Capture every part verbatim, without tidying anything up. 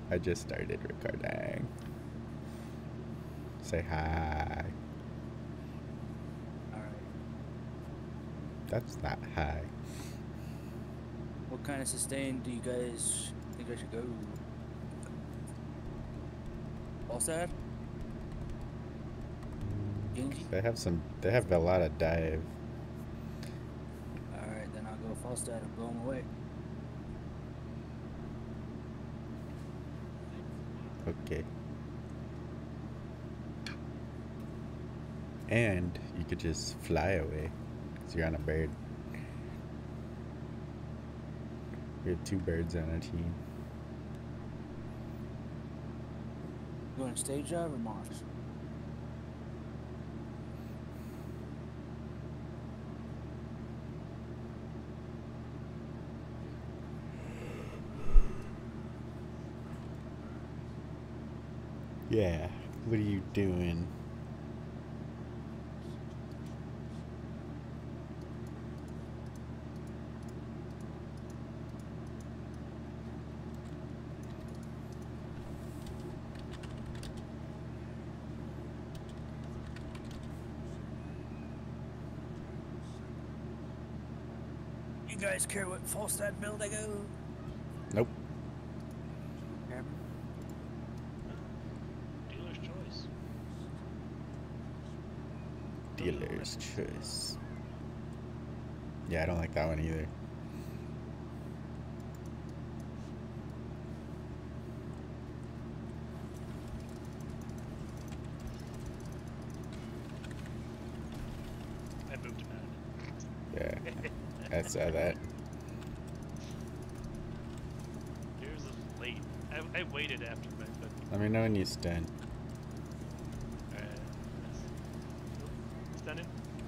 I just started recording. Say hi. Alright. That's not hi. What kind of sustain do you guys think I should go? Falstad? Genji? They have some. They have a lot of dive. Alright, then I'll go Falstad and blow him away. Okay. And you could just fly away because you're on a bird. We have two birds on our team. You going stage dive or Mars? Yeah. What are you doing? You guys care what Falstad build I go? Nope. Captain? Dealer's choice. Dealer's choice. Yeah, I don't like that one either. I moved him out. Yeah, I saw that. Yours is late. I, I waited after my but Let me know when you stun. alright. Stunning.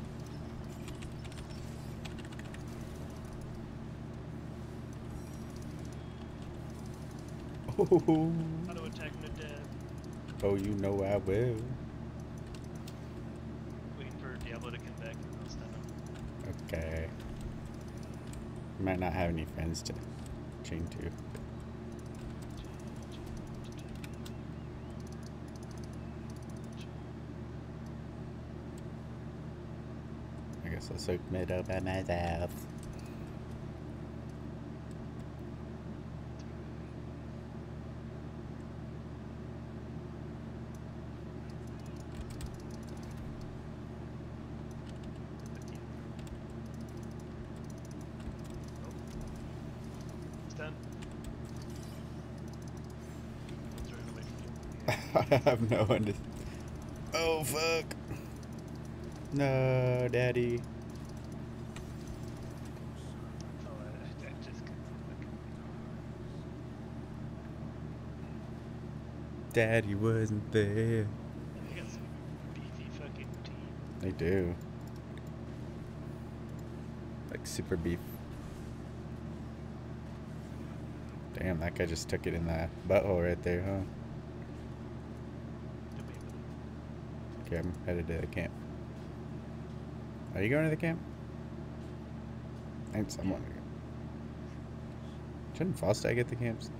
Oh, Auto attack him to death. oh, you know I will. Waiting for Diablo to come back and I'll stun him. Okay. Might not have any friends to chain to. I guess I'll soak mid up by myself. Stun. One's running away from you. I have no one to. Oh fuck! No, daddy. Oh, I, I just Daddy wasn't there. They got some beefy fucking team. They do. Like super beef. Damn, that guy just took it in the butthole right there, huh? Okay, I'm headed to the camp. Are you going to the camp? Ain't someone. Shouldn't Falstad get the camps?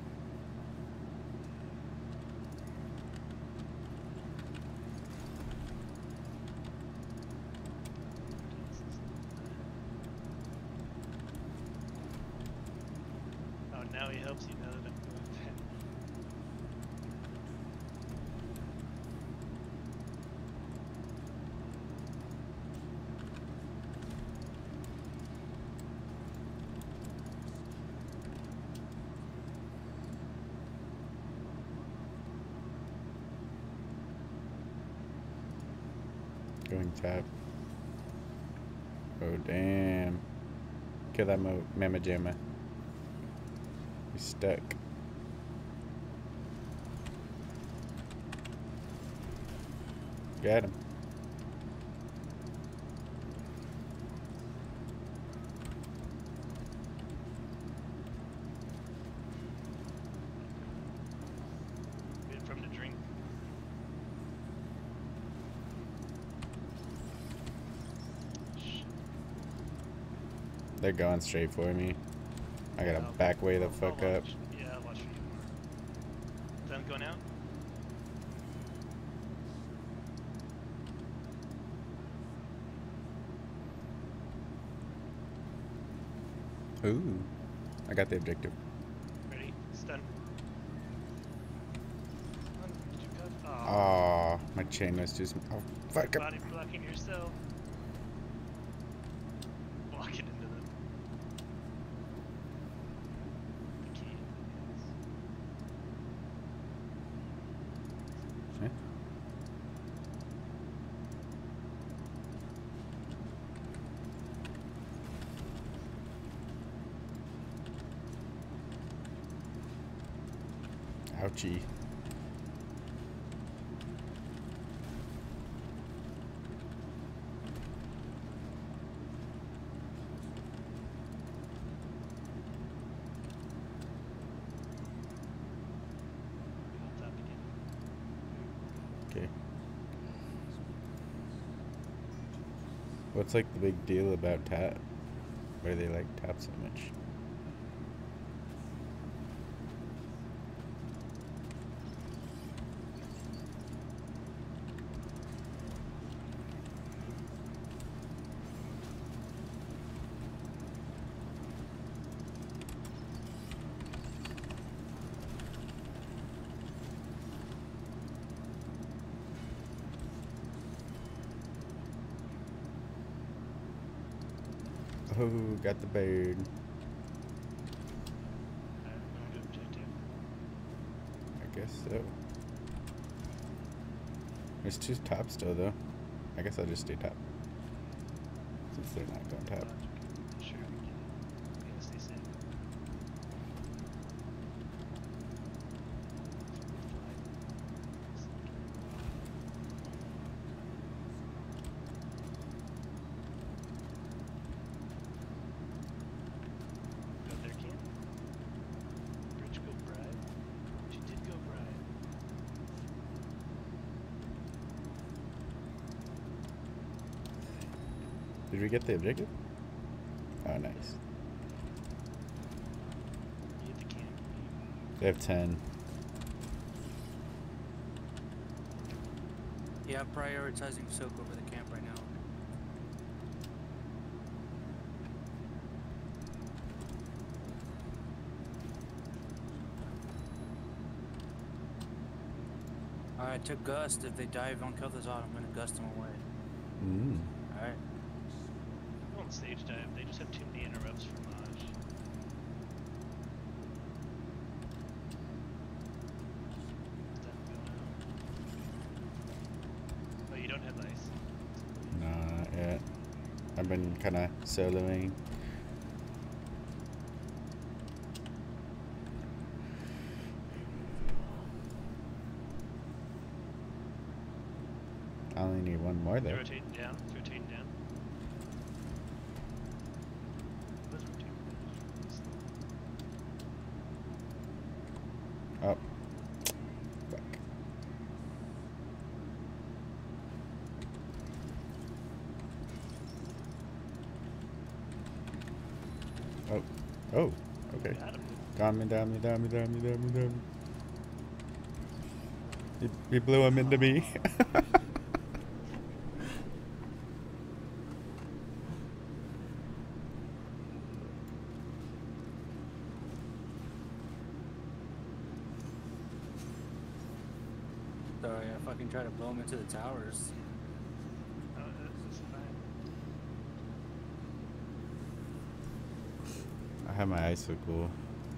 Oh, now he helps you now that I'm going back. Going top. Oh, damn. Kill that mo Mama Jamma. He's stuck. Got him. Waiting for him to drink. Shit. They're going straight for me. I gotta I'll- back way the I'll- fuck I'll up. watch- Yeah, I'll watch for you more. I'm going out. Ooh, I got the objective. Ready? Stun. Come on, did you cut? Aw, Aw, my chain was too small. Oh, fuck. body blocking yourself. Walk it into them. I can't. Eh? Ouchie. On top again. Okay. What's like the big deal about tap? Why do they like tap so much? Oh, got the bird. Alright, I'm going to objective. I guess so. There's two top still though. I guess I'll just stay top. Since they're not going top. Sure, we can. We gotta stay safe. Go there, Ken. Bridge go Bride. She did go Bride. Did we get the objective? Oh, nice. You hit the camp. They have ten. Yeah, I'm prioritizing soak over the camp right now. Alright, took gust. If they dive on kill this auto, I'm gonna gust them away. Mm. Alright. They won't stage dive. They just have too many interrupts for Maj. Stun going out. Oh, you don't have ice. No, not yet. I've been kind of soloing. I only need one more They're there. rotating down. It's rotating down. Let's rotate. Oh. Fuck. Oh. Oh. Okay. Got him. Got me, got me, got me, got me, got me, got me. He, he blew him into me. Sorry, I fucking tried to blow him into the towers. Oh, that's fine. I have my eyes so cool.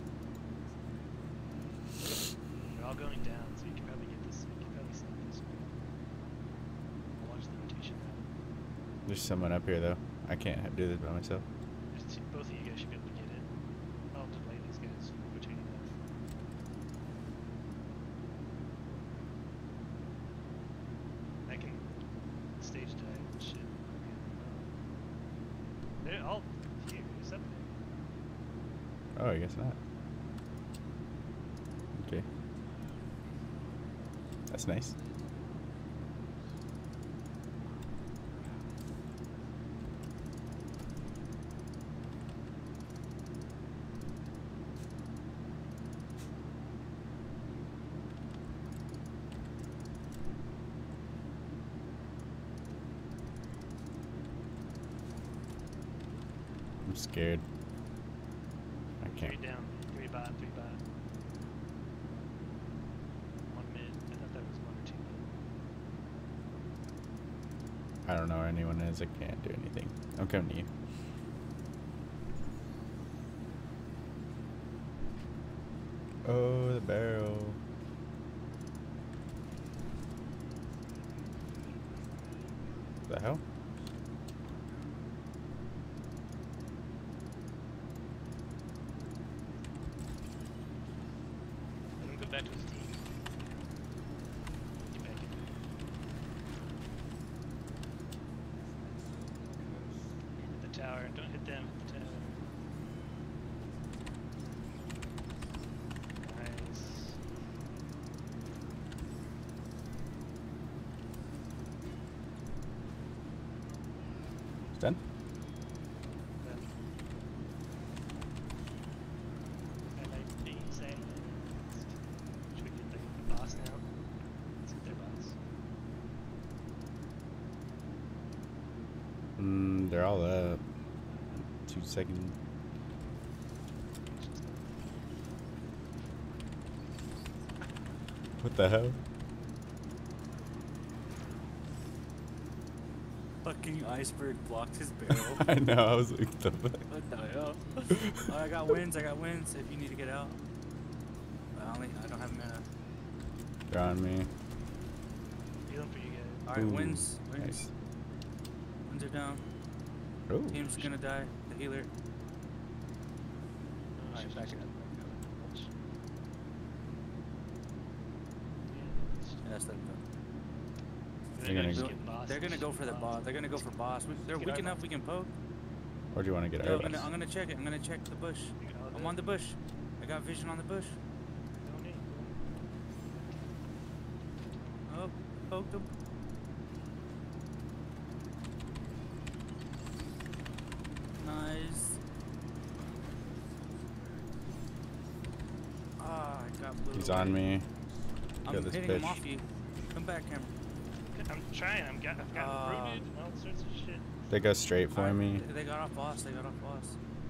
They're all going down, so you can probably get this. You can probably sneak this one. Watch the rotation now. There's someone up here though. I can't ha- do this by myself. There's two, both of you guys should be able to get it. I'll delay these guys rotating them. I can stage dive and shit. They're all here. Who's up there? Oh, I guess not. Okay. That's nice. scared. I can't. Three down. Three bot. Three bot. One mid. I thought that was one or two mid. I don't know where anyone is. I can't do anything. I'm coming to you. Oh, the barrel. The hell? Let him go back to his team. Get back in. Hit the tower. Don't hit them. Hit the tower. Nice. It's done? Done. I like being silenced. Should we get the, the boss now? Let's get their boss. Mm, they're all up. Two seconds. What the hell? Fucking iceberg blocked his barrel. I know, I was like, the fuck? What the hell? Oh, I got wins, I got wins if you need to get out. I only, I don't have mana. They're on me. Feeling for you guys. Alright, Ooh, wins, wins. Nice. Wins are down. Oh, Team's gonna die. The healer. Oh, Alright, she's back just it up. gonna go. Yeah, that's that. They're gonna- just get boss. They're gonna go for the boss. They're gonna go for boss. We, they're Get weak our enough boss. we can poke. or do you want to get Yo, our I'm gonna, bus? I'm gonna check it. I'm gonna check the bush. I'm on the bush. I got vision on the bush. No need. Oh, poked him. Nice. Ah, I got blue. He's on me. I'm Got this hitting him bitch. off you. Come back, Cameron. I'm trying. I'm got, I've got Uh, rooted and all sorts of shit. They go straight for Alright, me. They, they got off boss. They got off boss.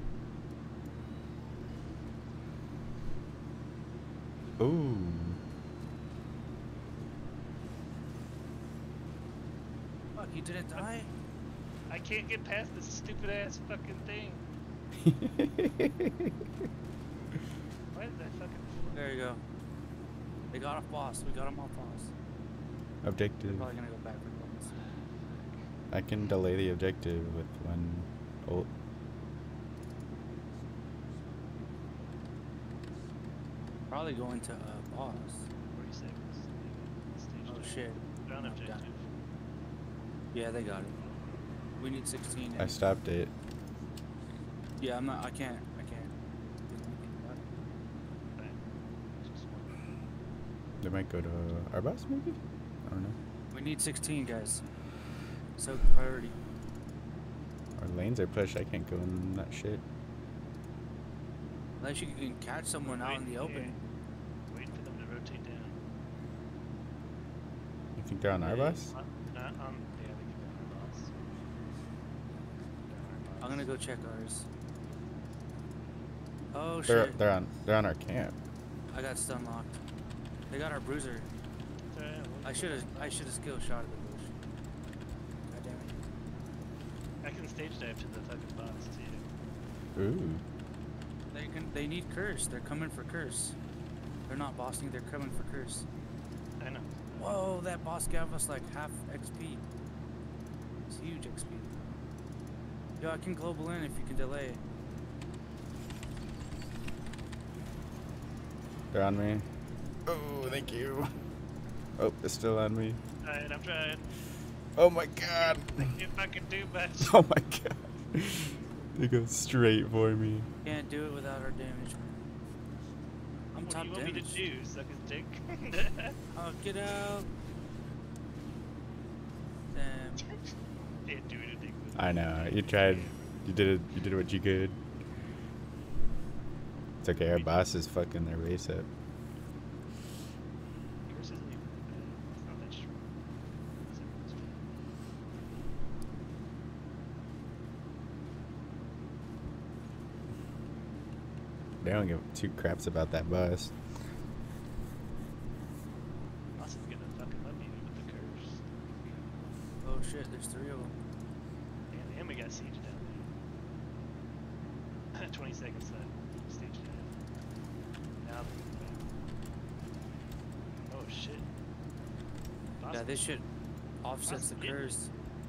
Ooh. Fuck, you didn't die? I can't get past this stupid ass fucking thing. Why did that fucking? There you go. They got off boss. We got them off boss. Objective. Probably gonna go back for boss. I can delay the objective with one ult. Probably going to uh, boss. Forty seconds. Stage Oh two. shit. They're on No, got objective. it. Yeah, they got it. We need sixteen. I and- stopped it. Yeah, I'm not. I can't. I can't do anything about it. Fine. Just one. They might go to our bus, maybe? I don't know. We need sixteen guys. So priority. Our lanes are pushed. I can't go in that shit. Unless you can catch someone out in the Wait, open. yeah. Wait for them to rotate down. You think they're on our They- bus? uh, Not on. Yeah, they can be on our boss. They're on our boss. I'm gonna go check ours. Oh They're shit! they're on they're on our camp. I got stun locked. They got our bruiser. It's alright, we'll I go should have. back. I should have skill shot at the bush. God damn it! I can stage dive to the fucking boss too. Ooh. They can. They need curse. They're coming for curse. They're not bossing. They're coming for curse. I know. Whoa! That boss gave us like half X P. It's huge X P. Yo, I can global in if you can delay it. They're on me. Oh, thank you. Oh, it's still on me. Alright, I'm trying. Oh my god. I can't fucking do much. Oh my god. They go straight for me. Can't do it without our damage, man. I'm What do top you want me damage. to do? Suck his dick? Oh, get out! Damn. Can't do anything with I know. You tried. You did it. You did what you could. It's okay. Our boss is fucking their race up. Yours isn't even that bad. It's not that strong. It's not that strong. They don't give two craps about that bus. Austin's gonna fucking let me with the curse. Oh shit, there's three of them. And, and we got siege down there. twenty seconds left. Stage down. Now. Oh shit. Yeah, Boston. this shit offsets the Boston, yeah. curse.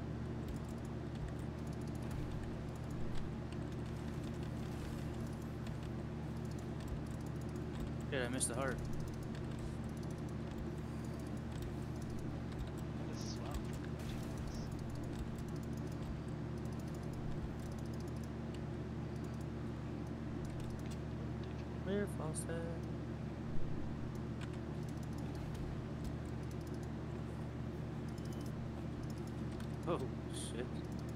Shit, I missed the heart. This is wild. Clear faucet. Oh shit.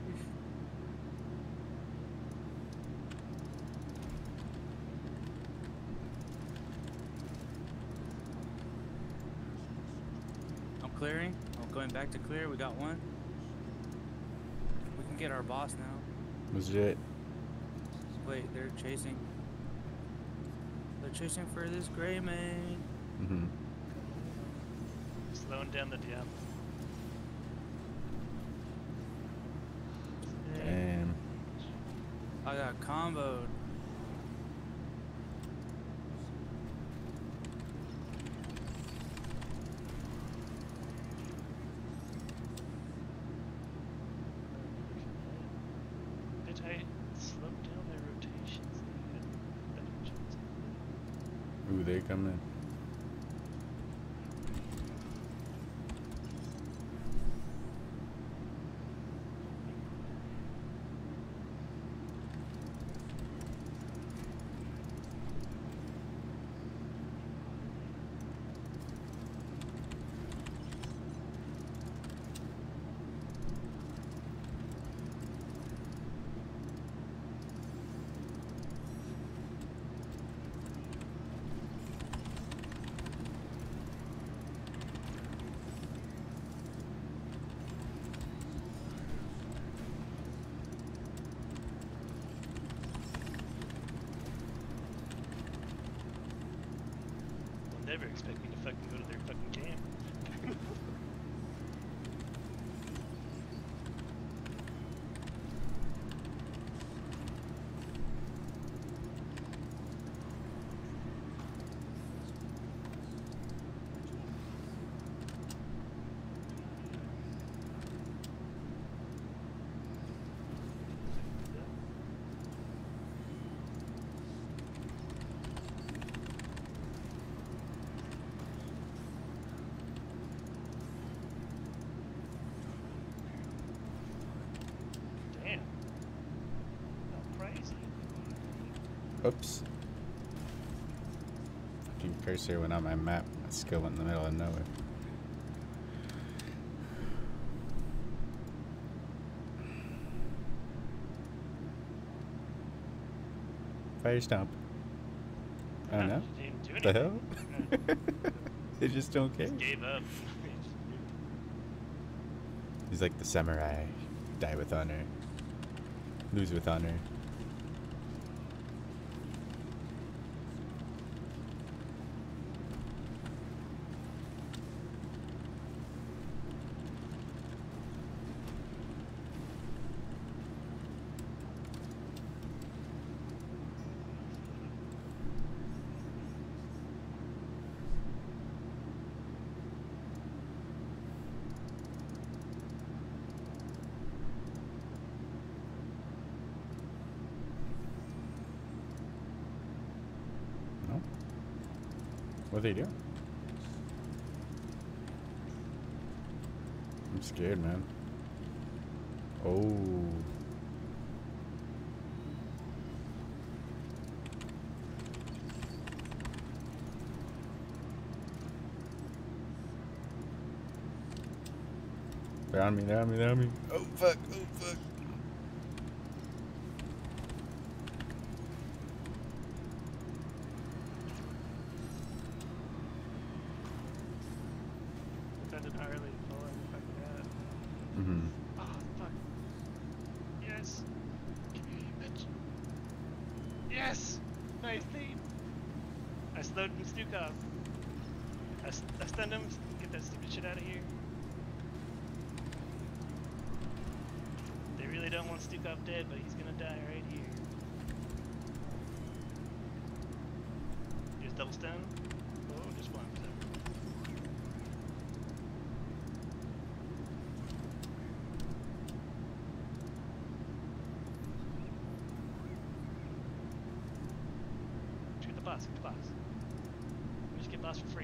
I'm clearing. I'm going back to clear. We got one. We can get our boss now. Legit. Wait, they're chasing. They're chasing for this gray man. Mm-hmm. Slowing down the Diablo. Damn. I got comboed. Bitch, I slowed down their rotations. They had better chance of winning. Ooh, they coming. They'll never expect me to fucking go to their fucking camp. Damn. How crazy. Oops. Fucking cursor went on my map. My skill went in the middle of nowhere. Fire stomp. Oh no? Didn't do The hell? anything. They just don't care. Just gave up. He's like the samurai. Die with honor. Lose with honor. No? What they do? I'm scared, man. Oh. They're on me, they're on me, they're on me. Oh fuck, oh fuck. Defended Harley pulling the fucking out. Mm-hmm. Oh, fuck. Yes. Give me a bitch. Yes! Nice theme. loading Stukov. I, s- I stunned him. Get that stupid shit out of here. They really don't want Stukov dead, but he's gonna die right here. Here's double stun. Oh, just one. So. Shoot the boss. Shoot the boss. We just get boss for free.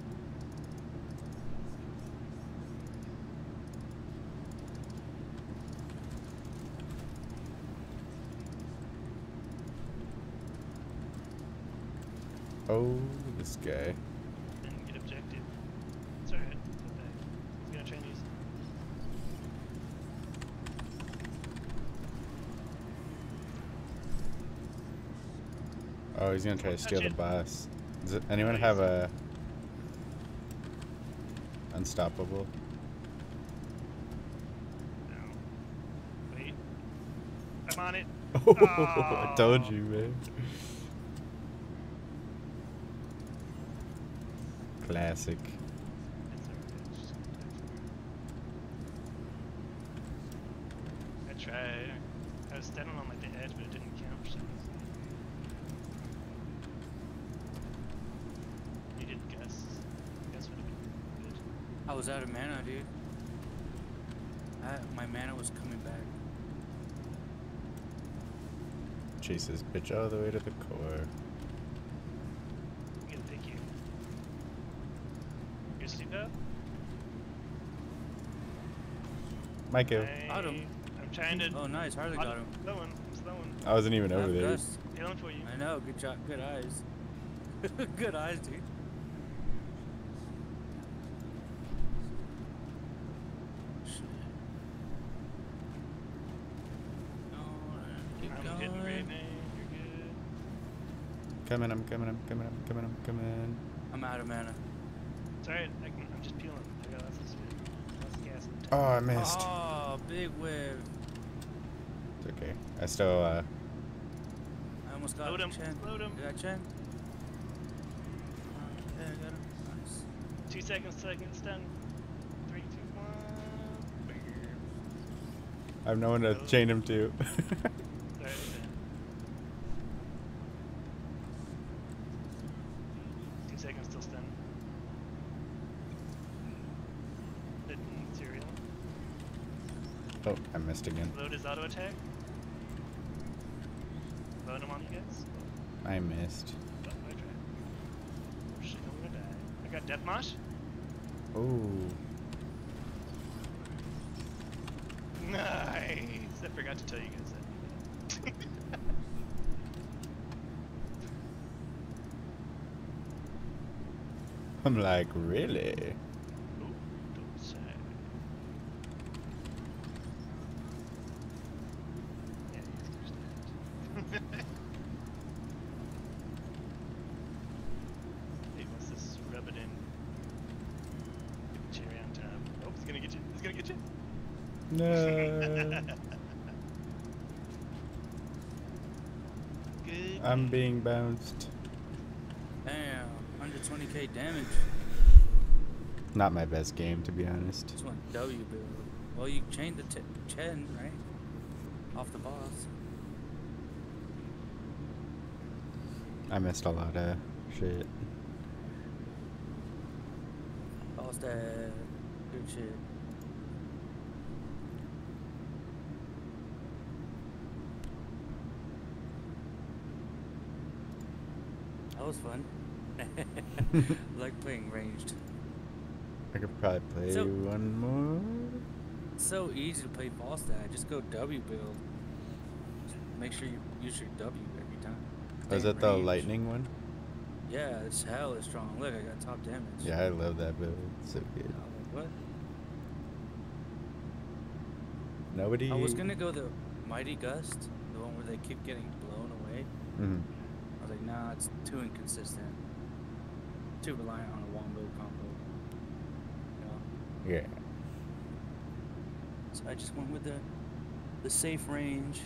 Oh, this guy. Didn't get objective. It's alright. He's gonna try and use. Oh, he's gonna try to steal the Touch it. boss. Does it, anyone Oh, have he's- a unstoppable? No. Wait. I'm on it. Oh, I told you, man. Classic. It's alright. It's just gonna die for it. I tried. I was standing on like the edge, but it didn't count for some reason. You did Gus. Gus would have been good. I was out of mana, dude. I, my mana was coming back. Chase this bitch all the way to the core. I'm gonna pick you. You're Stuka? Michael. Got him. I'm trying to. Oh, nice. Harley I'm got him. slowing. I'm slowing. I wasn't even over Have there. Gus. Healing for you. I know. Good job. Good eyes. Good eyes, dude. Shit. Alright, keep I'm hitting going. Raven. You're good. Coming, I'm coming, I'm coming, I'm coming, I'm coming. I'm out of mana. It's alright. I can, I'm just peeling. I got lots of spit. Lots of gas in the tank. Oh, I missed. Oh, big whip. It's okay. I still, uh, I almost got Load him. Chen. Load him. You got Chen? Uh, yeah, I got him. Nice. Two seconds till I get stun. Three, two, one. Bam. I have no one to chain him to. Alright, two seconds till stun. Hidden cereal. Oh, I missed again. Load his auto attack. Load him on you guys. I missed. Oh, I tried. Oh shit, I'm gonna die. I got Death Mosh. Oh. Nice! I forgot to tell you guys that. I'm like, really? Ooh, don't say. Yeah, he's understand. Hey, what's this? Rub it in. Give a cherry on top. Oh, he's gonna get you. He's gonna get you. No. Good. I'm being bounced. Damn. one hundred twenty K damage. Not my best game, to be honest. Just went W build. Well, you chained the t Chen, right? Off the boss. I missed a lot of shit. Boss that. Good shit. That was fun. I like playing ranged. I could probably play So- one more. It's so easy to play Falstad. Just go W build. Just make sure you use your W every time. Oh, is Stay in that the range. lightning one? Yeah, it's hell is strong. Look, I got top damage. Yeah, I love that build. It's so good. I was like, what? Nobody. I was gonna go the Mighty Gust, the one where they keep getting blown away. Mhm. I was like, nah, it's too inconsistent. Too reliant on a wombo combo. You know? Yeah. So I just went with the the safe range.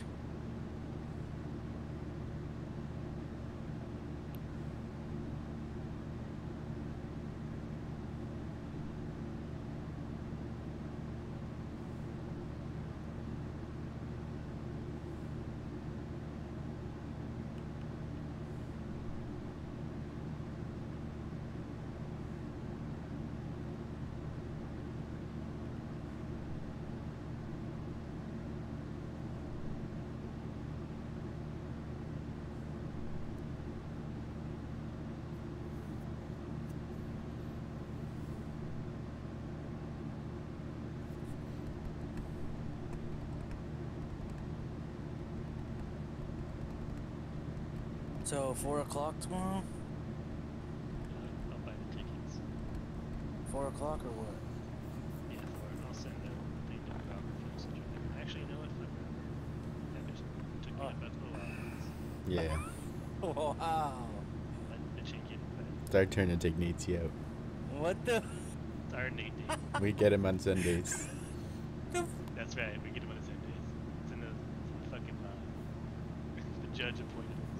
So four o'clock tomorrow? Uh, I'll buy the tickets. Four o'clock or what? Yeah, for it. I'll send the thing to Robert for us to try. Actually, you know what? Fuck it. That just took me Oh. about a while. Yeah. Wow. Let the chicken, but It's our turn to take Natesy out. What the? it's our Nate day. We get him on Sundays. That's right. We get him on the same days. It's in the, it's in the fucking law. The judge appointed us.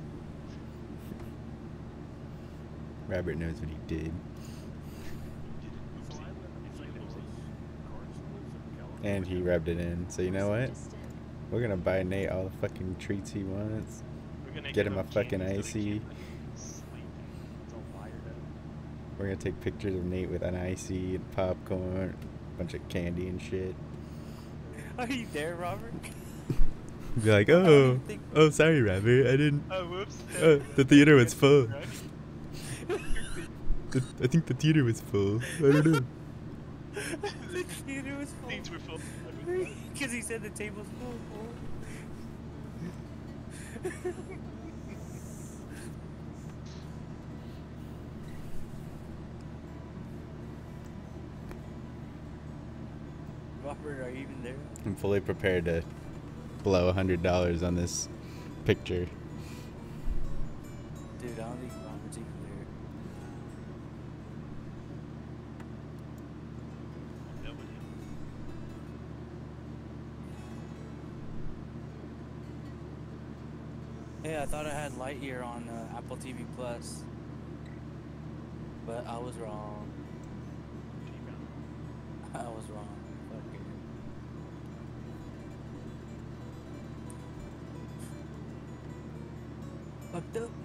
Robert knows what he did. Oopsie. It's like oopsie. And he rubbed it in. So you know what? We're gonna buy Nate all the fucking treats he wants. We're gonna Get give him a fucking candy so he icy. can't, like, sleep and it's all wired up. We're gonna take pictures of Nate with an icy and popcorn, a bunch of candy and shit. Are you there, Robert? Be like, oh, oh, sorry, Robert, I didn't. Oh, whoops. Uh, the theater was full. Right? The, I think the theater was full. I don't know. The theater was full. Things were full. Because he said the table's full. full. Robert, are you even there? I'm fully prepared to blow a hundred dollars on this picture. Dude, I don't think Robert's even there. Nobody. Hey, I thought I had Lightyear on uh, Apple T V Plus, but I was wrong. I was wrong. Fuck it. Fucked up.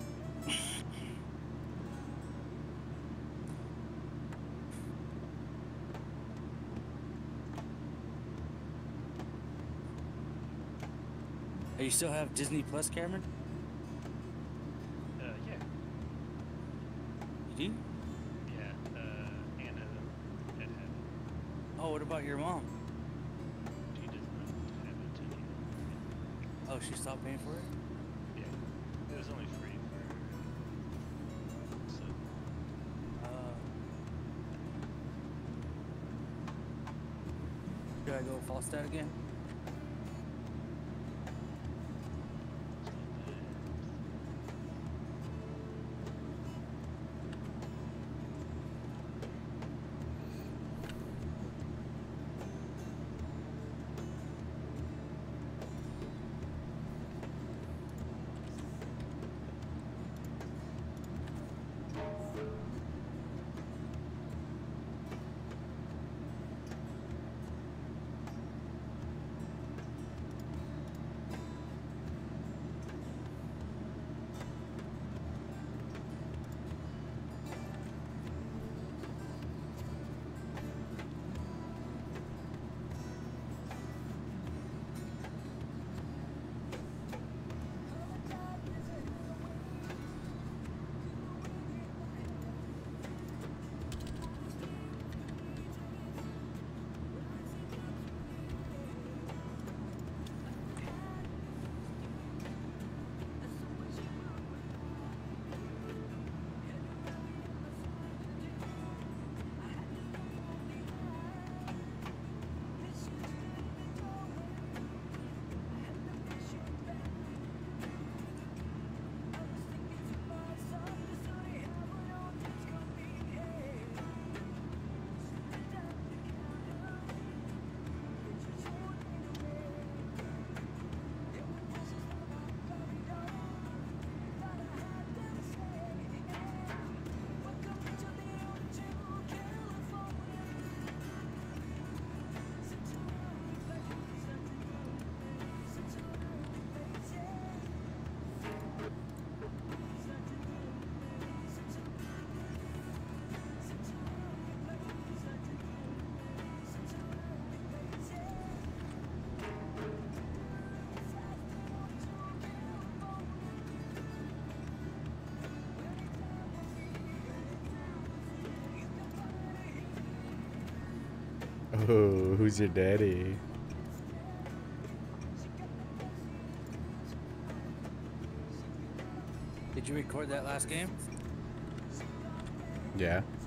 Hey, you still have Disney Plus, Cameron? Uh, yeah. You do? Yeah. Uh, Anna had had it. Oh, what about your mom? She does not have a ticket. Oh, she stopped paying for it? Yeah. It was only free for her. So, Uh, should I go Falstad again? Oh, who's your daddy? Did you record that last game? Yeah.